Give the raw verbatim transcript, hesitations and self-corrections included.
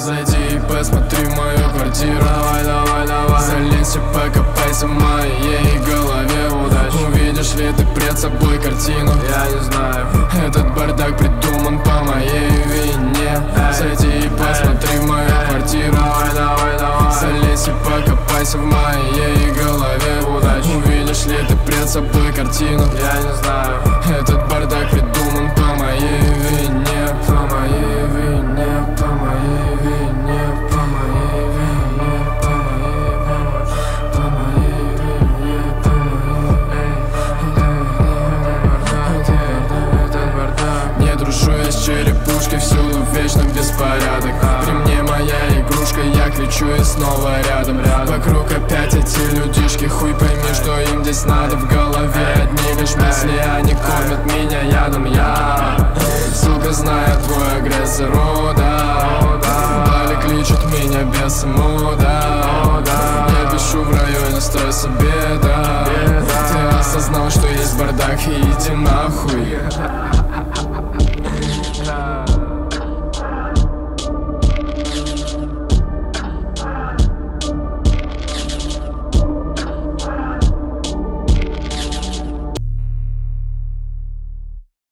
Зайди и посмотри в мою квартиру. Давай, давай, давай. Залезь и покопайся в моей голове. Удачи. Увидишь ли ты пред собой картину? Я не знаю. Этот бардак придуман по моей вине. Зайди и посмотри в мою квартиру. Давай, давай, давай. Залезь и покопайся в моей голове. Удачи. Увидишь ли ты пред собой картину? Я не знаю. Этот бардак придуман по моей вине. По моей вине, по моей вине, по моей вине, по моей вине, по моей вине, по моей. Не дружу я с черепушкой, всюду вечно беспорядок. При мне моя игрушка, я кричу и снова рядом. Вокруг опять эти людишки, хуй пойми, что им здесь надо. В голове одни лишь мысли, они кормят меня ядом. Я, сука, знаю твой агрессор, о да. Дали кличут меня бесом, о да. Я пишу в районе стресса, беда. Ты осознал, что есть бардак, и иди нахуй.